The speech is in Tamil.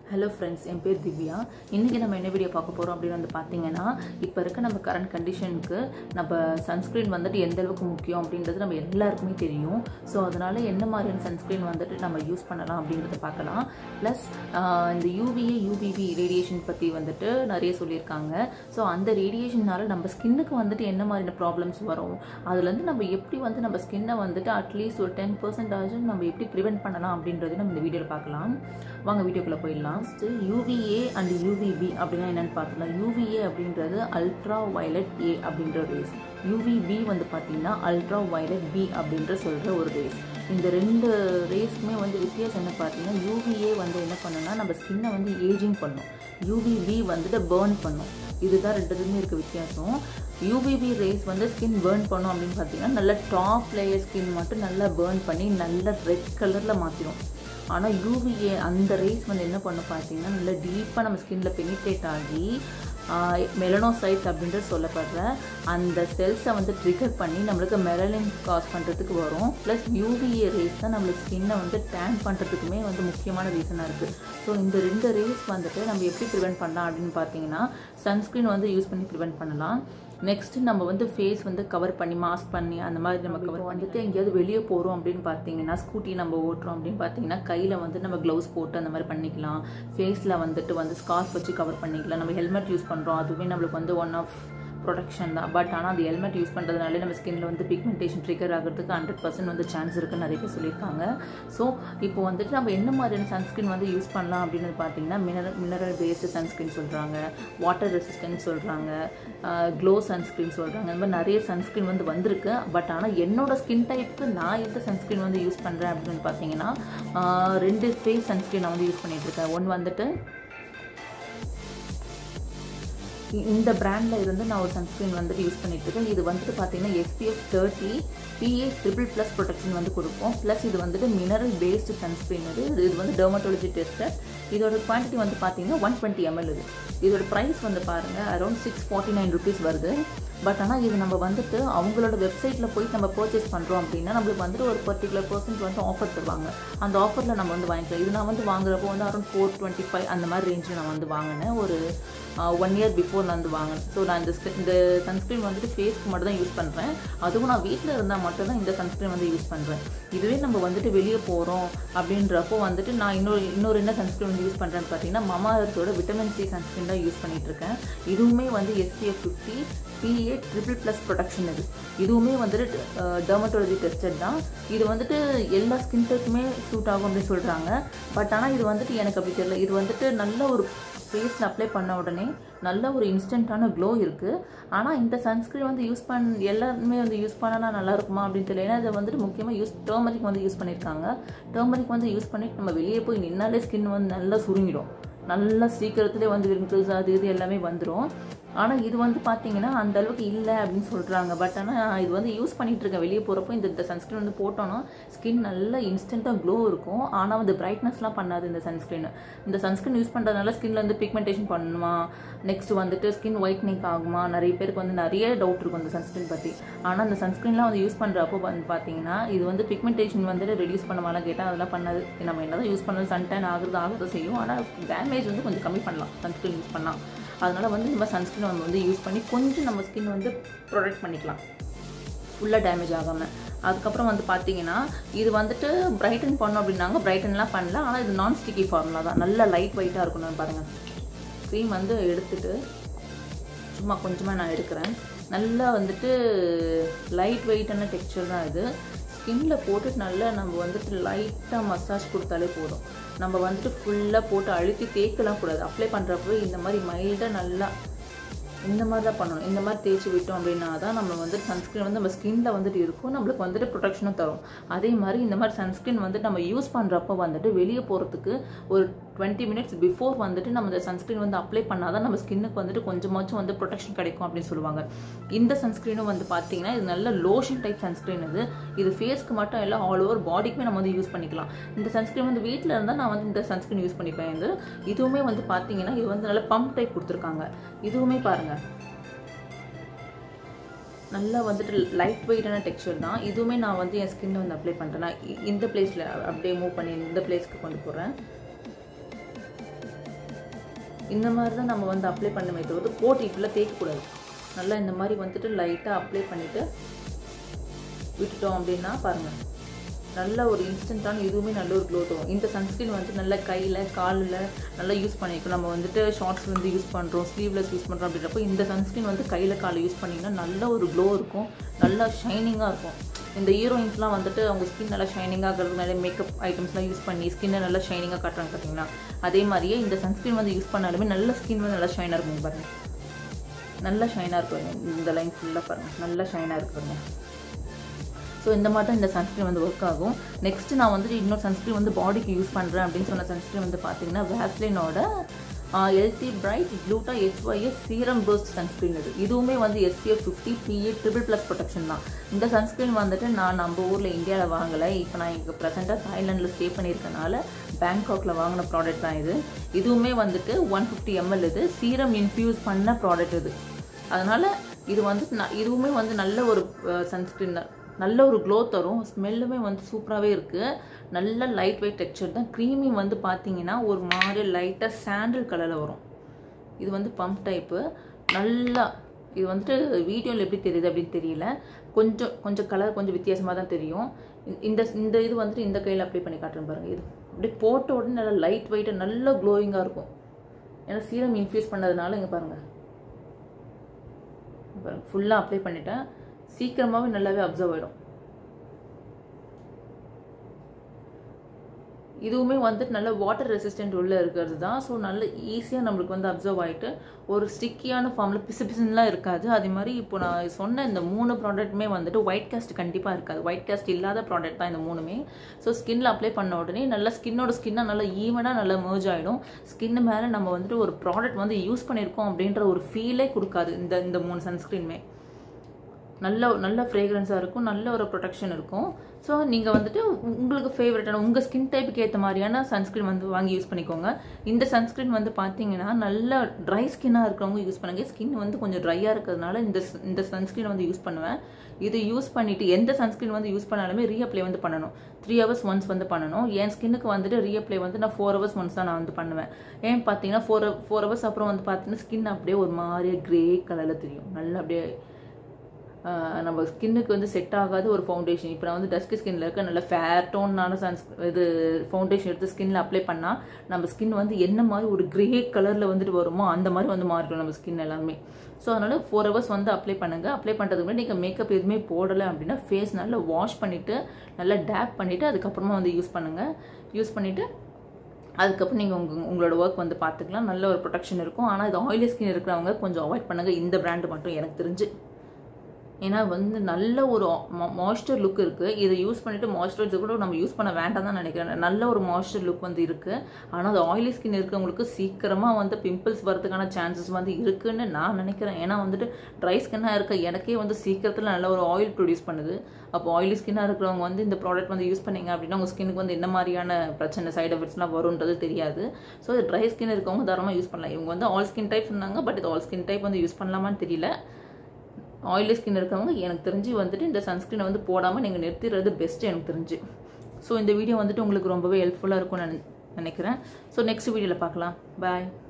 Hello friends, என் பேர் திவ்யா. இன்னைக்கு நம்ம என்ன வீடியோ பார்க்க போறோம் அப்படினு வந்து பாத்தீங்கன்னா, இப்போ இருக்க நம்ம கரண்ட் கண்டிஷனுக்கு நம்ம சன்ஸ்கிரீன் வந்துட்டு எந்த அளவுக்கு முக்கியம் அப்படின்றது நம்ம எல்லாருக்குமே தெரியும். சோ அதனால என்ன மாதிரியான சன்ஸ்கிரீன் வந்துட்டு நம்ம யூஸ் பண்ணலாம் அப்படின்றத பார்க்கலாம். ப்ளஸ் இந்த UVA UVB ரேடியேஷன் பத்தி வந்துட்டு நிறைய சொல்லிருக்காங்க. சோ அந்த ரேடியேஷனால நம்ம ஸ்கின்னுக்கு வந்துட்டு என்ன மாதிரியான ப்ராப்ளம்ஸ் வரும், அதுல இருந்து நம்ம எப்படி வந்து நம்ம ஸ்கின்னை வந்துட்டு அட்லீஸ்ட் ஒரு 10% ஆச்சு நம்ம எப்படி பிரிவென்ட் பண்ணலாம் அப்படின்றது நம்ம இந்த வீடியோல பார்க்கலாம். வாங்க வீடியோக்குள்ள போயிடலாம். UVA and UVB அப்படினா என்னன்னு பார்த்தலாம். UVA அப்படின்றது அல்ட்ரா வயலட் A அப்படின்ற ரேஸ், UVB வந்து பார்த்தீங்கன்னா அல்ட்ரா வயலட் B அப்படின்ற சொல்ற ஒரு ரேஸ். இந்த ரெண்டு ரேஸ்க்குமே வந்து வித்தியாசம் என்ன பார்த்தீங்கன்னா, UVA வந்து என்ன பண்ணுன்னா நம்ம ஸ்கின்னை வந்து ஏஜிங் பண்ணும், UVB வந்துட்டு பேர்ன் பண்ணும். இதுதான் ரெண்டுத்துமே இருக்க வித்தியாசம். UVB ரேஸ் வந்து ஸ்கின் பேர்ன் பண்ணும் அப்படின்னு பார்த்தீங்கன்னா நல்ல டாப் லேயர் ஸ்கின் மட்டும் நல்லா பேர்ன் பண்ணி நல்ல ரெட் கலரில் மாற்றிடும். ஆனால் UVA அந்த ரேஸ் வந்து என்ன பண்ண பார்த்தீங்கன்னா நல்லா டீப்பாக நம்ம ஸ்கின்ல பெனிட்ரேட் ஆகி மெலனோசைட்ஸ் அப்படின்றது சொல்லப்படுற அந்த செல்ஸை வந்து ட்ரிகர் பண்ணி நம்மளுக்கு மெலனின் காஸ் பண்ணுறதுக்கு வரும். ப்ளஸ் UVA ரேஸ் தான் நம்மளுக்கு ஸ்கின்னை வந்து டேன் பண்ணுறதுக்குமே வந்து முக்கியமான ரீசனாக இருக்குது. ஸோ இந்த ரெண்டு ரேஸ் வந்துட்டு நம்ம எப்படி ப்ரிவென்ட் பண்ணலாம் அப்படின்னு பார்த்தீங்கன்னா, சன்ஸ்க்ரீன் வந்து யூஸ் பண்ணி ப்ரிவென்ட் பண்ணலாம். நெக்ஸ்ட்டு நம்ம வந்து ஃபேஸ் வந்து கவர் பண்ணி மாஸ்க் பண்ணி அந்த மாதிரி நம்ம கவர் வந்துட்டு எங்கேயாவது வெளியே போகிறோம் அப்படின்னு பார்த்தீங்கன்னா, ஸ்கூட்டி நம்ம ஓட்டுறோம் அப்படின்னு பார்த்தீங்கன்னா கையில் வந்து நம்ம க்ளவுஸ் போட்டு அந்த மாதிரி பண்ணிக்கலாம். ஃபேஸில் வந்துட்டு வந்து ஸ்கார்ஃப் வச்சு கவர் பண்ணிக்கலாம். நம்ம ஹெல்மெட் யூஸ் பண்ணுறோம், அதுவுமே நம்மளுக்கு வந்து ஒன் ஆஃப் ப்ரொடெக்ஷன் தான். பட் ஆனால் அந்த ஹெல்மெட் யூஸ் பண்ணுறதுனாலே நம்ம ஸ்கின்ல வந்து பிக்மெண்டேஷன் ட்ரிகர் ஆகிறதுக்கு 100% வந்து சான்ஸ் இருக்குன்னு நிறைய பேர் சொல்லியிருக்காங்க. ஸோ இப்போ வந்துட்டு நம்ம என்ன மாதிரியான சன்ஸ்கிரீன் வந்து யூஸ் பண்ணலாம் அப்படின்னு பார்த்தீங்கன்னா, மினரல் பேஸ்டு சன்ஸ்கிரீன் சொல்கிறாங்க, வாட்டர் ரெசிஸ்டன்ட் சொல்கிறாங்க, க்ளோ சன்ஸ்கிரீன் சொல்கிறாங்க. இந்த மாதிரி நிறைய சன்ஸ்கிரீன் வந்து வந்திருக்கு. பட் ஆனால் என்னோட ஸ்கின் டைப்புக்கு நான் எந்த சன்ஸ்கிரீன் வந்து யூஸ் பண்ணுறேன் அப்படின்னு பார்த்தீங்கன்னா, 2 ஃபேஸ் சன்ஸ்கிரீன் நான் வந்து யூஸ் பண்ணிகிட்டு இருக்கேன். ஒன்று வந்துட்டு இந்த பிராண்டில் இருந்து நான் ஒரு சன்ஸ்க்ரீன் வந்துட்டு யூஸ் பண்ணிட்டு இருக்கேன். இது வந்துட்டு பார்த்தீங்கன்னா SPF 30 PA++ ப்ரொடெக்ஷன் வந்து கொடுப்போம். ப்ளஸ் இது வந்துட்டு மினரல் பேஸ்டு சன்ஸ்க்ரீன். இது வந்து டெர்மட்டாலஜி டெஸ்டட். இதோட குவான்டிட்டி வந்து பார்த்தீங்கன்னா 120 ml. இதோட ப்ரைஸ் வந்து பாருங்கள் அரௌண்ட் 649 rupees வருது. பட் ஆனால் இது நம்ம வந்துட்டு அவங்களோட வெப்சைட்டில் போய் நம்ம பர்ச்சேஸ் பண்ணுறோம் அப்படின்னா நம்மளுக்கு வந்துட்டு ஒரு பர்டிகுலர் % வந்து ஆஃபர் தருவாங்க. அந்த ஆஃபரில் நம்ம வந்து வாங்கிக்கலாம். இது நான் வந்து வாங்குறப்போ வந்து அரௌண்ட் 425 அந்த மாதிரி ரேஞ்சில் நான் வந்து வாங்கினேன். ஒரு 1 year பிஃபோர் நான் வந்து வாங்கினேன். ஸோ நான் இந்த சன்ஸ்க்ரீன் வந்துட்டு ஃபேஸ்க்கு மட்டும் தான் யூஸ் பண்ணுறேன். அதுவும் நான் வீட்டில் இருந்தால் மட்டும் தான் இந்த சன்ஸ்க்ரீன் வந்து யூஸ் பண்ணுறேன். இதுவே நம்ம வந்துட்டு வெளியே போகிறோம் அப்படின்றப்போ வந்துட்டு நான் இன்னொரு என்ன சன்ஸ்க்ரீன் வந்து யூஸ் பண்ணுறேன்னு பார்த்தீங்கன்னா, Mamaearthோட விட்டமின் C சன்ஸ்க்ரீன் தான் யூஸ் பண்ணிகிட்டு இருக்கேன். இதுவுமே வந்து SPF 50 PA++ ப்ரொடெக்ஷன். இதுவுமே வந்துட்டு டெர்மட்டாலஜி டெஸ்டட் தான். இது வந்துட்டு எல்லா ஸ்கின் டைப்புமே சூட் ஆகும் அப்படின்னு சொல்கிறாங்க. பட் ஆனால் இது வந்துட்டு எனக்கு அப்படி தெரியல. இது வந்துட்டு நல்ல ஒரு ஃபேஸில் அப்ளை பண்ண உடனே நல்ல ஒரு இன்ஸ்டன்ட்டான க்ளோ இருக்குது. ஆனால் இந்த சன்ஸ்க்ரீன் வந்து எல்லாருமே வந்து யூஸ் பண்ணனா நல்லா இருக்குமா அப்படின்னு தெரியல. ஏன்னா இதை வந்துட்டு முக்கியமாக டர்மரிக் வந்து யூஸ் பண்ணியிருக்காங்க. டர்மரிக் வந்து யூஸ் பண்ணிட்டு நம்ம வெளியே போய் நின்னாலே ஸ்கின் வந்து நல்லா சுருங்கிடும், நல்லா சீக்கிரத்துலேயே வந்து ரிங்கிள்ஸ் அது இது எல்லாமே வந்துடும். ஆனால் இது வந்து பார்த்தீங்கன்னா அந்த அளவுக்கு இல்லை அப்படின்னு சொல்கிறாங்க. பட் ஆனால் இது வந்து யூஸ் பண்ணிகிட்டு இருக்கேன். வெளியே போகிறப்போ இந்த சன்ஸ்க்ரீன் வந்து போட்டோன்னா ஸ்கின் நல்லா இன்ஸ்டண்ட்டாக க்ளோ இருக்கும். ஆனால் வந்து பிரைட்னஸ்லாம் பண்ணாது இந்த சன்ஸ்க்ரீன். இந்த சன்ஸ்க்ரீன் யூஸ் பண்ணுறதுனால ஸ்கின்ல வந்து பிக்மெண்டேஷன் பண்ணுமா, நெக்ஸ்ட் வந்துட்டு ஸ்கின் ஒயிட்னிங் ஆகுமா, நிறைய பேருக்கு வந்து நிறைய டவுட் இருக்கும் இந்த சன்ஸ்க்ரீன் பற்றி. ஆனால் அந்த சன்ஸ்க்ரீன்லாம் வந்து யூஸ் பண்ணுறப்போ வந்து பார்த்தீங்கன்னா இது வந்து பிக்மெண்டேஷன் வந்துட்டு ரெடியூஸ் பண்ணுவாலாம் கேட்டால் அதெல்லாம் பண்ணாது. நம்ம என்ன தான் யூஸ் பண்ணாலும் சன்டேன் ஆகுறது செய்யும். ஆனால் டேமேஜ் வந்து கொஞ்சம் கம்மி பண்ணலாம் சன்ஸ்க்ரீன் யூஸ் பண்ணலாம். அதனால் வந்து நம்ம சன்ஸ்க்ரீன் நம்ம வந்து யூஸ் பண்ணி கொஞ்சம் நம்ம ஸ்கின் வந்து ப்ரொடெக்ட் பண்ணிக்கலாம், ஃபுல்லாக டேமேஜ் ஆகாமல். அதுக்கப்புறம் வந்து பார்த்தீங்கன்னா இது வந்துட்டு பிரைட்டன் பண்ணோம் அப்படின்னாங்க. பிரைட்டன்லாம் பண்ணல. ஆனால் இது நான் ஸ்டிக்கி ஃபார்முலா தான். நல்லா லைட் வெயிட்டாக இருக்கணும். பாருங்கள், க்ரீம் வந்து எடுத்துகிட்டு சும்மா கொஞ்சமாக நான் எடுக்கிறேன். நல்லா வந்துட்டு லைட் வெயிட்டான டெக்ஸ்சர் தான் இது. ஸ்கின்ல போட்டுட்டு நல்லா நம்ம வந்துட்டு லைட்டாக மசாஜ் கொடுத்தாலே போதும். நம்ம வந்துட்டு ஃபுல்லாக போட்டு அழுத்தி தேய்க்கலாம் கூடாது. அப்ளை பண்ணுறப்போ இந்த மாதிரி மைல்டாக நல்லா இந்த மாதிரி தான் பண்ணணும். இந்த மாதிரி தேய்ச்சி விட்டோம் அப்படின்னா தான் நம்ம வந்து சன்ஸ்க்ரீன் வந்து நம்ம ஸ்கின்ல வந்துட்டு இருக்கும், நம்மளுக்கு வந்துட்டு ப்ரொடெக்ஷனும் தரும். அதே மாதிரி இந்த மாதிரி சன்ஸ்க்ரீன் வந்துட்டு நம்ம யூஸ் பண்ணுறப்போ வந்துட்டு வெளியே போகிறதுக்கு ஒரு 20 minutes பிஃபோர் வந்துட்டு நம்ம இந்த சன்ஸ்க்ரீன் வந்து அப்ளை பண்ணால் தான் நம்ம ஸ்கின்னுக்கு வந்துட்டு கொஞ்சமாச்சும் வந்து ப்ரொடெக்ஷன் கிடைக்கும் அப்படின்னு சொல்லுவாங்க. இந்த சன்ஸ்க்ரீனும் வந்து பார்த்தீங்கன்னா இது நல்ல லோஷன் டைப் சன்ஸ்க்ரீன். இது ஃபேஸ்க்கு மட்டும் இல்லை, ஆல் ஓவர் பாடிக்குமே நம்ம வந்து யூஸ் பண்ணிக்கலாம். இந்த சன்ஸ்க்ரீன் வந்து வீட்டில் இருந்தால் நான் வந்து இந்த சன்ஸ்க்ரீன் யூஸ் பண்ணிப்பேன். இதுவுமே வந்து பார்த்தீங்கன்னா இது வந்து நல்ல பம்ப் டைப் கொடுத்துருக்காங்க. இதுவுமே பாருங்கள் நல்லா வந்துட்டு லைட் வெயிட்டான டெக்ஸ்சர் தான். இதுவுமே நான் வந்து என் ஸ்கின்ல வந்து அப்ளை பண்ணுறேன். நான் இந்த பிளேஸில் அப்படியே மூவ் பண்ணி இந்த பிளேஸ்க்கு கொண்டு போகிறேன். இந்த மாதிரி தான் நம்ம வந்து அப்ளை பண்ணுமே தவிர போட்டு இப்படிலாம் தேய்க்கக்கூடாது. நல்லா இந்த மாதிரி வந்துட்டு லைட்டாக அப்ளை பண்ணிவிட்டு விட்டுட்டோம் அப்படின்னா பாருங்கள், நல்ல ஒரு இன்ஸ்டன்ட்டான இதுவுமே நல்ல ஒரு க்ளோ தரும். இந்த சன்ஸ்க்ரீன் வந்துட்டு நல்லா கையில் காலில் நல்லா யூஸ் பண்ணிக்கணும். நம்ம வந்துட்டு ஷார்ட்ஸ் வந்து யூஸ் பண்ணுறோம், ஸ்லீவ்லெஸ் யூஸ் பண்ணுறோம் அப்படின்றப்போ இந்த சன்ஸ்க்ரீன் வந்து கையில் காலில் யூஸ் பண்ணிங்கன்னா நல்ல ஒரு க்ளோ இருக்கும், நல்லா ஷைனிங்காக இருக்கும். இந்த ஹீரோயின்ஸ்லாம் வந்துட்டு அவங்க ஸ்கின் நல்லா ஷைனிங்காக இருக்கிறது, நிறைய மேக்கப் ஐட்டம்ஸ்லாம் யூஸ் பண்ணி ஸ்கின்னை நல்லா ஷைனிங்காக காட்டுறாங்க பார்த்தீங்கன்னா, அதே மாதிரியே இந்த சன்ஸ்க்ரீன் வந்து யூஸ் பண்ணாலுமே நல்ல ஸ்கின் வந்து நல்லா ஷைனாக இருக்கும் பாருங்கள். நல்லா ஷைனாக இருக்குங்க, இந்த லைன் ஃபுல்லாக பாருங்கள், நல்லா ஷைனாக இருக்குங்க. ஸோ இந்த மாதிரி தான் இந்த சன்ஸ்க்ரீன் வந்து ஒர்க் ஆகும். நெக்ஸ்ட்டு நான் வந்துட்டு இன்னொரு சன்ஸ்க்ரீன் வந்து பாடிக்கு யூஸ் பண்ணுறேன் அப்படின்னு சொன்ன சன்ஸ்க்ரீன் வந்து பார்த்தீங்கன்னா வேஸ்லினோட healthy bright gluta HYS serum first sunscreen. இதுவுமே வந்து SPF 50 PA ++ ப்ரொடெக்ஷன் தான். இந்த சன்ஸ்க்ரீன் வந்துட்டு நான் நம்ம ஊரில் இந்தியாவில் வாங்கலை, இப்போ நான் இங்கே ப்ரெசென்ட்டாக தாய்லாண்டில் ஸ்டே பண்ணியிருக்கனால பேங்காக்கில் வாங்கின ப்ராடக்ட் தான் இது. இதுவுமே வந்துட்டு 150 ml இது சீரம் இன்ஃப்யூஸ் பண்ண ப்ராடக்ட் இது. அதனால் இது வந்துட்டு இதுவுமே வந்து நல்ல ஒரு சன்ஸ்க்ரீன் தான், நல்ல ஒரு க்ளோ தரும், ஸ்மெல்லுமே வந்து சூப்பராகவே இருக்குது. நல்ல லைட் வெயிட் டெக்ஸ்சர் தான். க்ரீமி வந்து பார்த்தீங்கன்னா ஒரு மாதிரி லைட்டாக சாண்டில் கலரில் வரும். இது வந்து பம்ப் டைப்பு. நல்லா இது வந்துட்டு வீடியோவில் எப்படி தெரியுது அப்படின்னு தெரியல, கொஞ்சம் கலர் கொஞ்சம் வித்தியாசமாக தான் தெரியும். இந்த இது வந்துட்டு இந்த கையில் அப்ளை பண்ணி காட்டுறேன் பாருங்கள். இது அப்படியே போட்ட உடனே நல்லா லைட் வெயிட்டாக நல்ல க்ளோயிங்காக இருக்கும். ஏன்னா சீரம் இன்ஃப்யூஸ் பண்ணதுனால இங்கே பாருங்கள் ஃபுல்லாக அப்ளை பண்ணிட்டேன். சீக்கிரமாகவே நல்லாவே அப்சர்வ் ஆகிடும். இதுவுமே வந்துட்டு நல்ல வாட்டர் ரெசிஸ்டன்ட் உள்ளே இருக்கிறது தான். ஸோ நல்ல ஈஸியாக நம்மளுக்கு வந்து அப்சர்வ் ஆகிட்டு ஒரு ஸ்டிக்கியான ஃபார்மில் பிசுலாம் இருக்காது. அதே மாதிரி இப்போ நான் சொன்ன இந்த 3 ப்ராடக்ட்டுமே வந்துட்டு ஒயிட் காஸ்ட் கண்டிப்பாக இருக்காது. ஒயிட் காஸ்ட் இல்லாத ப்ராடக்ட் தான் இந்த 3மே. ஸோ ஸ்கின்னில் அப்ளை பண்ண உடனே நல்லா ஸ்கின்னாக நல்லா ஈவனாக நல்லா மெர்ஜ் ஆகிடும். ஸ்கின்னு மேலே நம்ம வந்துட்டு ஒரு ப்ராடக்ட் வந்து யூஸ் பண்ணியிருக்கோம் அப்படின்ற ஒரு ஃபீலே கொடுக்காது இந்த 3 சன்ஸ்க்ரீனுமே. நல்ல ஃப்ரேக்ரன்ஸாக இருக்கும், நல்ல ஒரு ப்ரொடெக்ஷன் இருக்கும். ஸோ நீங்கள் வந்துட்டு உங்களுக்கு ஃபேவரட்டான உங்கள் ஸ்கின் டைப்புக்கு ஏற்ற மாதிரியான சன்ஸ்க்ரீன் வந்து வாங்கி யூஸ் பண்ணிக்கோங்க. இந்த சன்ஸ்க்ரீன் வந்து பார்த்தீங்கன்னா நல்ல ட்ரை ஸ்கின்னாக இருக்கிறவங்க யூஸ் பண்ணுங்க. ஸ்கின் வந்து கொஞ்சம் ட்ரையாக இருக்கிறதுனால இந்த சன்ஸ்க்ரீன் வந்து யூஸ் பண்ணுவேன். இது யூஸ் பண்ணிவிட்டு எந்த சன்ஸ்க்ரீன் வந்து யூஸ் பண்ணாலுமே ரீஅப்ளை வந்து பண்ணணும். 3 hours ஒன்ஸ் வந்து பண்ணணும். என் ஸ்கின்னுக்கு வந்துட்டு ரீஅப்ளை வந்து நான் 4 hours ஒன்ஸ் தான் நான் வந்து பண்ணுவேன். ஏன் பார்த்தீங்கன்னா 4 hours அப்புறம் வந்து பார்த்தீங்கன்னா ஸ்கின் அப்படியே ஒரு மாதிரியே க்ரே கலரில் தெரியும். நல்லா அப்படியே நம்ம ஸ்கின்னுக்கு வந்து செட் ஆகாத ஒரு ஃபவுண்டேஷன். இப்போ நான் வந்து டஸ்கி ஸ்கின்ல இருக்க நல்ல ஃபேர் டோன்னான இது ஃபவுண்டேஷன் எடுத்து ஸ்கின்ல அப்ளை பண்ணால் நம்ம ஸ்கின் வந்து என்ன மாதிரி ஒரு கிரே கலரில் வந்துட்டு வருமோ அந்த மாதிரி வந்து மாறிடும் நம்ம ஸ்கின் எல்லாமே. ஸோ அதனால் 4 hours வந்து அப்ளை பண்ணுங்கள். அப்ளை பண்ணுறதுக்கு முன்னாடி நீங்கள் மேக்கப் எதுவுமே போடலை அப்படின்னா ஃபேஸ் நல்லா வாஷ் பண்ணிவிட்டு நல்லா டேப் பண்ணிவிட்டு அதுக்கப்புறமா வந்து யூஸ் பண்ணுங்கள். யூஸ் பண்ணிவிட்டு அதுக்கப்புறம் நீங்கள் உங்களோட ஒர்க் வந்து பார்த்துக்கலாம். நல்ல ஒரு ப்ரொடெக்ஷன் இருக்கும். ஆனால் இது ஆயிலி ஸ்கின் இருக்கிறவங்க கொஞ்சம் அவாய்ட் பண்ணுங்கள் இந்த பிராண்டு மட்டும் எனக்கு தெரிஞ்சு. ஏன்னா வந்து நல்ல ஒரு மாய்ஸ்சர் லுக் இருக்குது. இதை யூஸ் பண்ணிவிட்டு மாய்ஸ்சரைசர் கூட நம்ம யூஸ் பண்ண வேண்டாம் தான் நினைக்கிறேன். நல்ல ஒரு மாய்ஸ்சர் லுக் வந்து இருக்குது. ஆனால் அது ஆயிலி ஸ்கின் இருக்கிறவங்களுக்கு சீக்கிரமாக வந்து பிம்பிள்ஸ் வரதுக்கான சான்சஸ் வந்து இருக்குதுன்னு நான் நினைக்கிறேன். ஏன்னா வந்துட்டு ட்ரை ஸ்கின்னாக இருக்க எனக்கே வந்து சீக்கிரத்தில் நல்ல ஒரு ஆயில் ப்ரொடியூஸ் பண்ணுது. அப்போ ஆயிலி ஸ்கின்னாக இருக்கிறவங்க வந்து இந்த ப்ராடக்ட் வந்து யூஸ் பண்ணிங்க அப்படின்னா உங்கள் ஸ்கின்னுக்கு வந்து என்ன மாதிரியான பிரச்சனை சைட் எஃபெக்ட்ஸ்லாம் வரும்ன்றது தெரியாது. ஸோ இது ட்ரை ஸ்கின் இருக்கவங்க தாராளமாக யூஸ் பண்ணலாம். இவங்க வந்து ஆல் ஸ்கின் டைப் சொன்னாங்க, பட் இது ஆல் ஸ்கின் டைப் வந்து யூஸ் பண்ணலாமான்னு தெரியல. ஆயிலி ஸ்கின் இருக்கவங்க எனக்கு தெரிஞ்சு வந்துட்டு இந்த சன்ஸ்க்ரீனை வந்து போடாமல் நீங்கள் நிறுத்திடுறது பெஸ்ட்டு எனக்கு தெரிஞ்சு. ஸோ இந்த வீடியோ வந்துட்டு உங்களுக்கு ரொம்பவே ஹெல்ப்ஃபுல்லாக இருக்கும்னு நினைக்கிறேன். ஸோ நெக்ஸ்ட் வீடியோவில் பார்க்கலாம். பாய்.